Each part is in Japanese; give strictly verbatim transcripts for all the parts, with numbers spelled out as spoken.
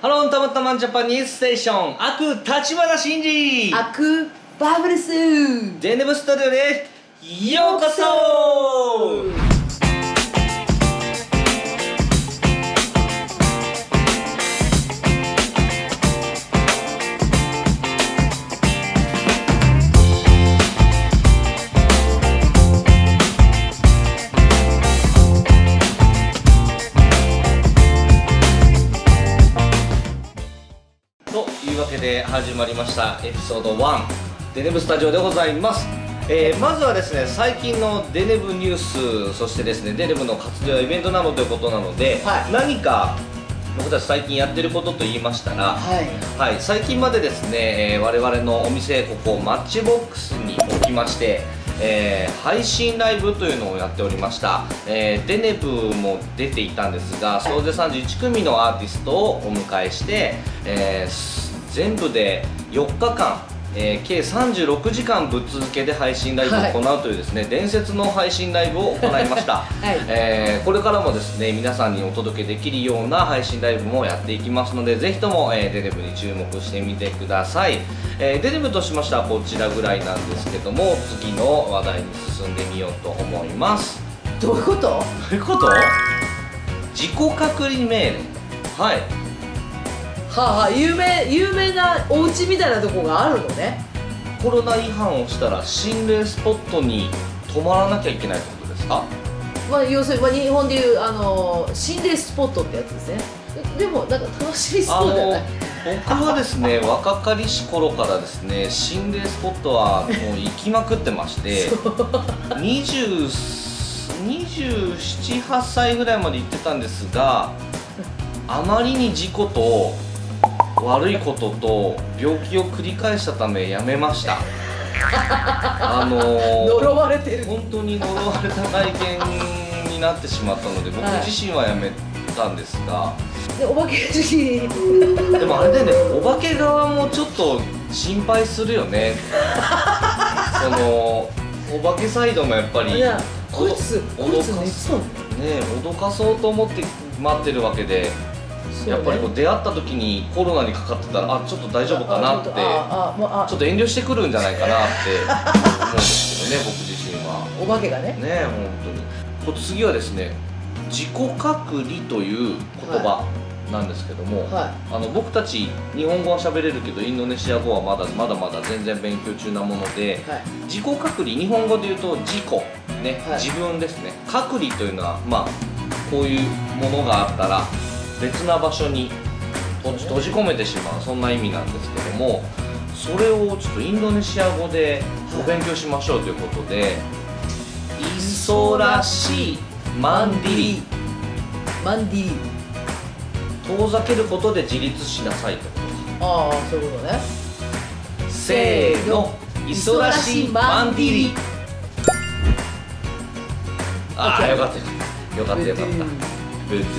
ハローたまたまジャパニーズステーション、アク立花真嗣、 アクバブルスデネブスタジオでようこそ。というわけで始まりましたエピソードワンデネブスタジオでございます。えー、まずはですね、最近のデネブニュース、そしてですねデネブの活動やイベントなどということなので、はい、何か僕たち最近やってることと言いましたら、はいはい、最近までですね、えー、我々のお店ここマッチボックスにおきまして、えー、配信ライブというのをやっておりました。えー、デネブも出ていたんですが、総勢さんじゅういちくみのアーティストをお迎えして、えー、全部でよっかかん、えー、計さんじゅうろくじかんぶっ続けで配信ライブを行うというですね、はい、伝説の配信ライブを行いました。はい、えー、これからもですね皆さんにお届けできるような配信ライブもやっていきますので、ぜひとも、えー、デネブに注目してみてください。えー、デネブとしましてはこちらぐらいなんですけども、次の話題に進んでみようと思います。 どういうこと？ どういうこと？自己隔離命令。はい。 はあはあ、有名有名なお家みたいなとこがあるのね。 コロナ違反をしたら心霊スポットに泊まらなきゃいけないってことですか？ まあ要するに、まあ、日本でいうあの心霊スポットってやつですね。でもなんか楽しみそうじゃない？ 僕はですね若かりし頃からですね心霊スポットはもう行きまくってましてにじゅうなな、はっさいぐらいまで行ってたんですが、あまりに事故と悪いことと病気を繰り返したためやめました。あのー、 呪われてる。 本当に呪われた体験になってしまったので、僕自身はやめたんですが、はい、 でお化け屋敷でもあれでね、お化け側もちょっと心配するよね。そのお化けサイドもやっぱりこいつこいつ熱そうね、脅かそうと思って待ってるわけで、やっぱりこう出会った時にコロナにかかってたら、あ、ちょっと大丈夫かなって、ちょっと遠慮してくるんじゃないかなって思うんですけどね、僕自身は。 お化けがね。 ね、本当に。次はですね、自己隔離という言葉なんですけども、はい、あの僕たち日本語は喋れるけどインドネシア語はまだまだまだ全然勉強中なもので、はい、自己隔離、日本語で言うと自己ね、はい、自分ですね。隔離というのは、まあこういうものがあったら別な場所に閉じ込めてしまう、そんな意味なんですけども、それをちょっとインドネシア語でお勉強しましょうということで、イソラシマンディリマンディリ遠ざけることで自立しなさいと。 ああ、そういうことね。 せーの、イソラシマンディリ。ああ、よかったよかったよかった。ブトゥ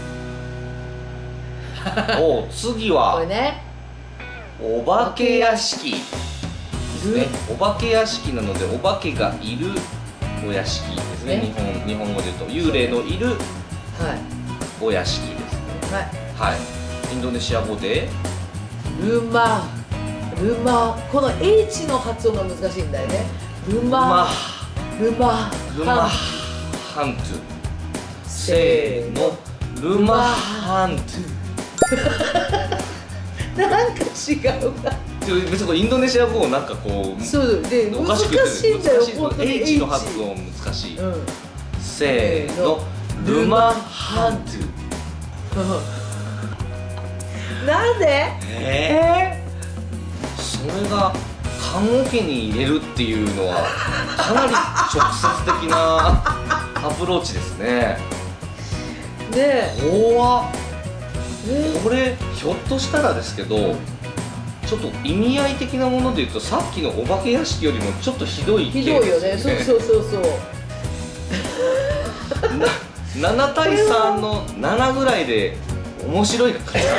ー。お、次はこれね、お化け屋敷ですね。お化け屋敷なので、お化けがいるお屋敷ですね。日本日本語で言うと幽霊のいるお屋敷ですね。はいはい。インドネシア語でルマルマ、この H の発音が難しいんだよね。ルマルマルマハントゥ。せーの、ルマハントゥ。 なんか違うな。 別にこれインドネシア語をなんかこう、 そうで難しいんだよ。本当に H の発音難しい。うん、せーの、ルマハントゥ。 なんで？ えー、それが棺桶に入れるっていうのはかなり直接的なアプローチですね。 ねえ。 怖っ。これひょっとしたらですけど、ちょっと意味合い的なもので言うと、さっきのお化け屋敷よりもちょっとひどい系ですよね。 ひどいよね。そうそうそうそう。 ななたいさんのななぐらいで面白いか感じ。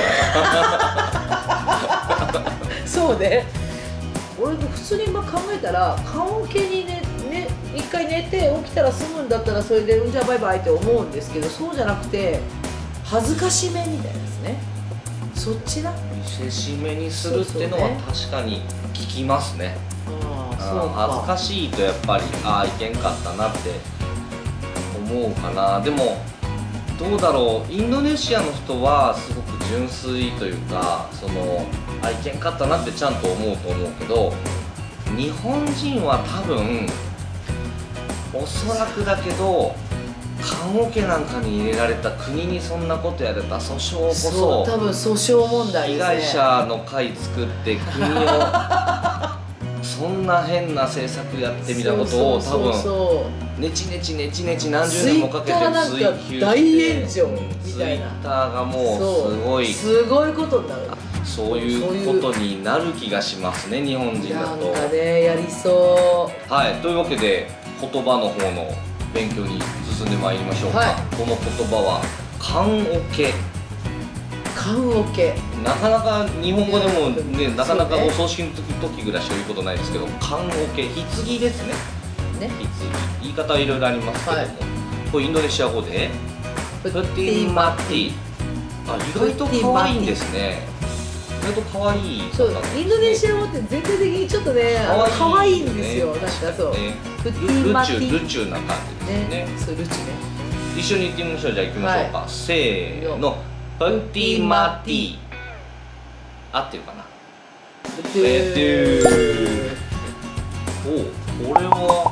そうね。俺普通に今考えたら、棺桶にねね一回寝て起きたら済むんだったらそれでうんじゃバイバイって思うんですけど、そうじゃなくて恥ずかしめみたいですね。 そっちな。 見せしめにするっていうのは確かに聞きますね。 ああ、そう恥ずかしいとやっぱりああいけんかったなって思うかな。でもどうだろう、インドネシアの人はすごく純粋というか、そのああいけんかったなってちゃんと思うと思うけど、日本人は多分おそらくだけど棺桶なんかに入れられた国にそんなことやれた訴訟こそ、 そう多分訴訟問題ですね。 被害者の会作って国をそんな変な政策やってみたことを多分ネチネチネチネチ何十年もかけて追求して、 大炎上みツイたいな、 ッターがもうすごいすごいことになる。 そういうことになる気がしますね、日本人だと。 なんかね、やりそう。 はい、というわけで言葉の方の勉強に進んでまいりましょうか。 はい、 この言葉は棺桶。 棺桶、 なかなか日本語でもね、なかなかお葬式の時ぐらいしか言うことないですけど、棺桶、棺ですね。 ね、 棺、言い方はいろいろありますけども、はい、これインドネシア語でプティマティ。あ、意外と可愛いんですね。意外と可愛い。 そう、インドネシア語って全体的にちょっとね、可愛いんですよ。なんかそう、 プティマティ、ルチューな感じですね。 そう、ルチュね。 一緒に言ってみましょう。じゃあ行きましょうか。せーの。プティマティ。合ってるかな。 プティー。 お、これは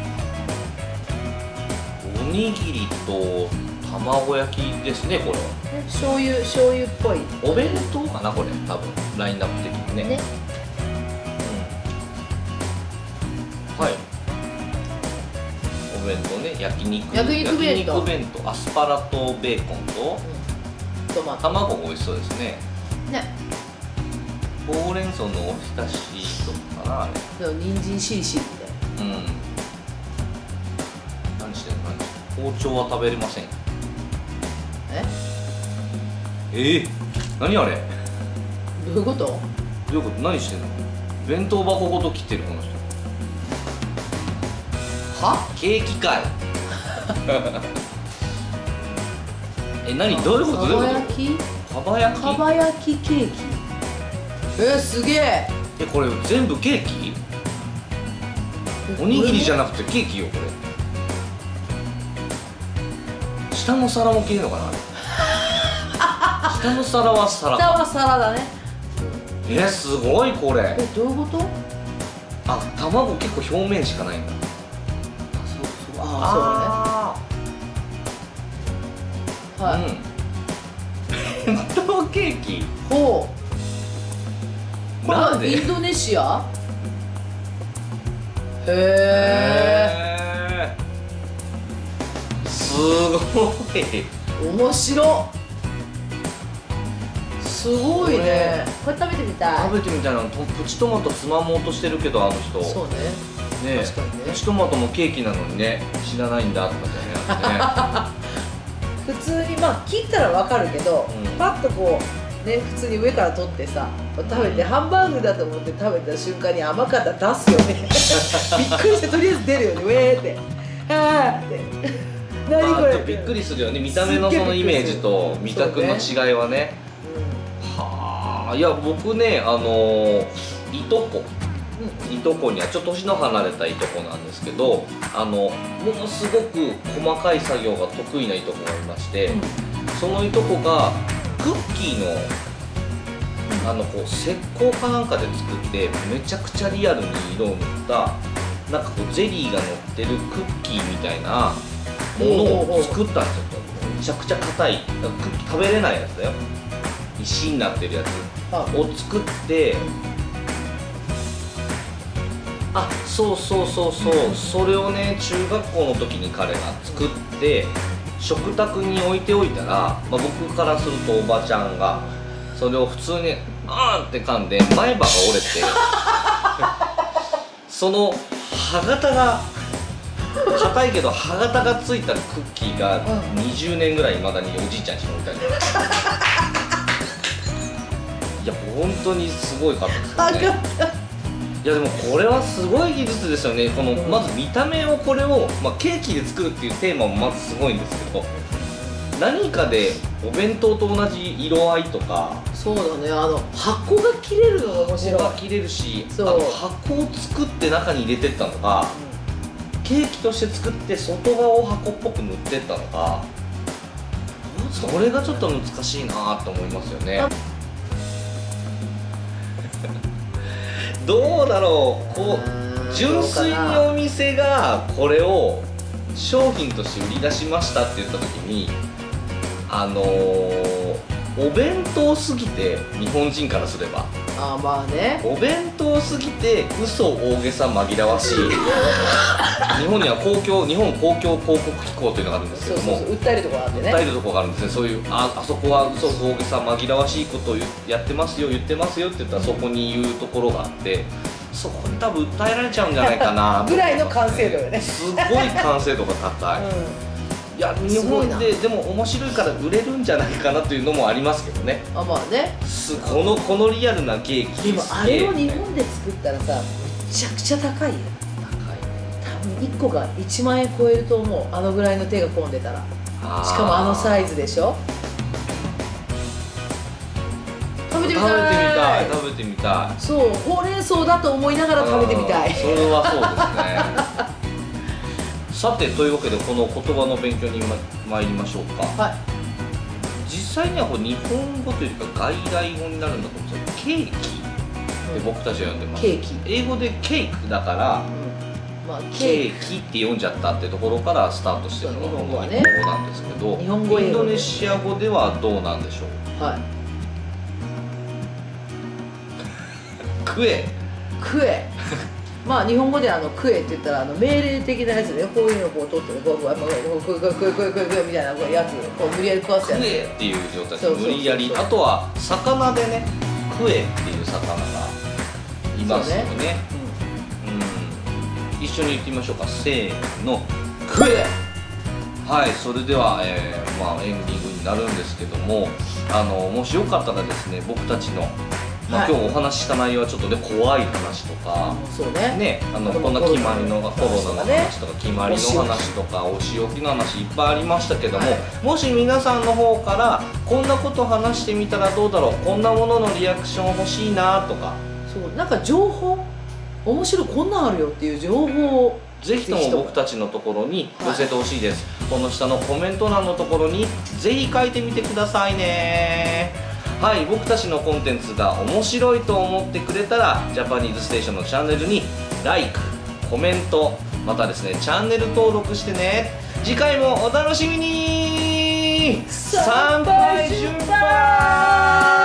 おにぎりと卵焼きですね。これは醤油醤油っぽいお弁当かな、これ多分ラインナップ的にね。ね、うん、はい、お弁当ね、焼肉焼肉弁当、 焼肉弁当、アスパラとベーコンと、 うん、トマト、 卵美味しそうですね。 ね、 ほうれん草のおひたしとかな、あれ。 そう、人参しりしりみたいな。 うん。何してんの、何してんの。包丁は食べれません。 え？ えー、何あれ。 どういうこと？どういうこと、何してんの。弁当箱ごと切ってるこの人。 は？ ケーキかい。え、何、どういうこと、どういうこと。 かば焼き？ かば焼き？ かば焼きケーキ。えー、すげえ。 え、これ全部ケーキ？おにぎりじゃなくてケーキよ、これ。下の皿も切るのかな。下の皿は皿。 下は皿だね。 えー、すごいこれ。 え、どういうこと？ あ、卵結構表面しかないんだ。 あ、そうそう。ああ、そうだね。はい。 うん。弁当ケーキ。 ほう。 なんで？ インドネシア？へえ。 すごい。 面白。すごいね。これ食べてみたい。 食べてみたいな。プチトマトつまもうとしてるけど、あの人。 そうね。 ね、確かにね。プチトマトもケーキなのにね、知らないんだとかじゃね。 普通にまあ切ったらわかるけど、うん、パッとこうね、普通に上から取ってさ、食べて、ハンバーグだと思って食べた瞬間に甘かったら出すよね。びっくりしてとりあえず出るよね。ウェーって、あーって。何これ。びっくりするよね。見た目のそのイメージと味覚の違いはね。はあ、いや僕ね、あのいとこ、うん、いとこにはちょっと年の離れたいとこなんですけど、あのものすごく細かい作業が得意ないとこがいまして、うん、そのいとこがクッキーのあのこう石膏かなんかで作ってめちゃくちゃリアルに色を塗ったなんかこうゼリーが乗ってるクッキーみたいなものを作ったんですよ。めちゃくちゃ硬いクッキー食べれないやつだよ。石になってるやつを作って、あ、そうそうそうそう、それをね中学校の時に彼が作って食卓に置いておいたら、まあ、僕からするとおばちゃんがそれを普通にあーんって噛んで前歯が折れてその歯型が硬いけど歯型がついたクッキーがにじゅうねんぐらいいまだにおじいちゃんにしか置いてある。いや本当にすごいかったですよね。いやでもこれはすごい技術ですよね。このまず見た目をこれを、まあ、ケーキで作るっていうテーマもまずすごいんですけど、 何かでお弁当と同じ色合いとか、 そうだね、あの箱が切れるのが面白い。 箱が切れるし、あそうの箱を作って中に入れてったのか、ケーキとして作って外側を箱っぽく塗ってったのか、それがちょっと難しいなと思いますよね。どうだろう、こう純粋にお店がこれを商品として売り出しましたって言った時に、あのー、お弁当すぎて、日本人からすればああまあね、 お弁当すぎて嘘大げさ紛らわしい日本には公共日本公共広告機構というのがあるんですけども、 そうそうそう、訴えるところがあってね、 訴えるところがあるんですね。そういう、ああそこは嘘大げさ紛らわしいことをやってますよ言ってますよって言ったら、そこに言うところがあって、そこに多分訴えられちゃうんじゃないかなぐらいの完成度よね。 すごい完成度が高い、うん、いや日本ででも面白いから売れるんじゃないかなというのもありますけどね。 あまあね、 このこのリアルなケーキ、 でもあれを日本で作ったらさ、めちゃくちゃ高いよ。 高いね。 多分いっこがいちまんえん超えると思う、あのぐらいの手が込んでたら。しかもあのサイズでしょ。食べてみたい、 食べてみたい。 そう、ほうれん草だと思いながら食べてみたい。 それはそうですね。さて、というわけでこの言葉の勉強にま参りましょうか。 はい。 実際にはこう日本語というか外来語になるんだと思うんですよ。ケーキって僕たちは呼んでます。 ケーキ。 英語でケーキだから、 うん、まあケーキって読んじゃったってところからスタートしてるのが日本語はね、 日本語なんですけど、 日本語英語でインドネシア語ではどうなんでしょう。 はい。 クエ。 クエ。まあ日本語であのクエって言ったらあの命令的なやつで、こういうのをこう取ってこうこうこうこうこうこうこうこうみたいなやつこう無理やり食わすやつ。 クエっていう状態で無理やり。あとは魚でね、クエっていう魚がいますよね。うん、一緒に言ってみましょうか。せーの、クエ。はい、それでは、えーまあ、エンディングになるんですけども、あのもしよかったらですね、僕たちのまあ、今日お話しした内容はちょっとね、怖い話とか、 そうね、 ね、あのこんな決まりのコロナの話とか決まりの話とかお仕置きの話いっぱいありましたけども、もし皆さんの方からこんなこと話してみたらどうだろう、こんなもののリアクション欲しいなとか、 そうなんか情報面白い、こんなんあるよっていう情報をぜひとも僕たちのところに寄せてほしいです、はい、この下のコメント欄のところにぜひ書いてみてくださいね。はい、僕たちのコンテンツが面白いと思ってくれたらジャパニーズステーションのチャンネルに ライク、コメント、またですねチャンネル登録してね。次回もお楽しみに。参拝順番。